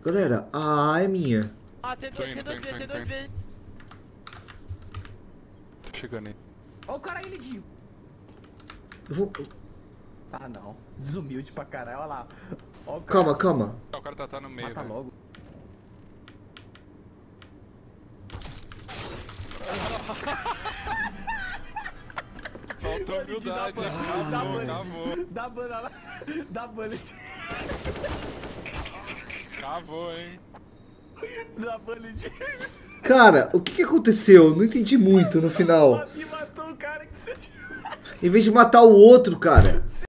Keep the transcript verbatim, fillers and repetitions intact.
Galera, a A é minha. Ah, tem dois, tem dois B, tem dois B. Tô chegando aí. Ó o cara aí, Lidinho. Eu vou... Ah, não. Desumilde pra caralho, olha lá. Ó o cara. Calma, calma. O cara tá, tá no meio, Mata velho. logo. Faltou humildade. Dá Acabou, bullet. acabou. Dá bana lá. Dá bullet. Acabou, hein. Dá bullet. Cara, o que que aconteceu? Não entendi muito no final. E matou o cara que você tinha. Em vez de matar o outro, cara.